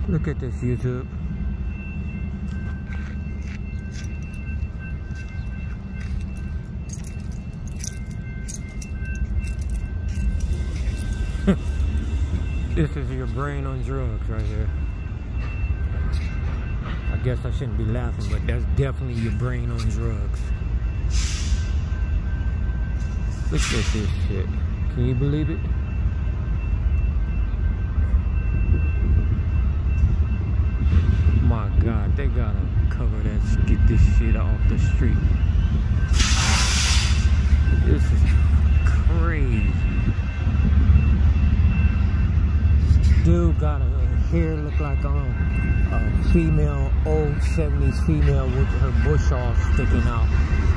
Look at this, YouTube. This is your brain on drugs right here. I guess I shouldn't be laughing, but that's definitely your brain on drugs. Look at this shit. Can you believe it? My God, they gotta cover that, get this shit off the street. This is crazy. Dude got a hair look like a female, old 70s female with her bush all sticking out.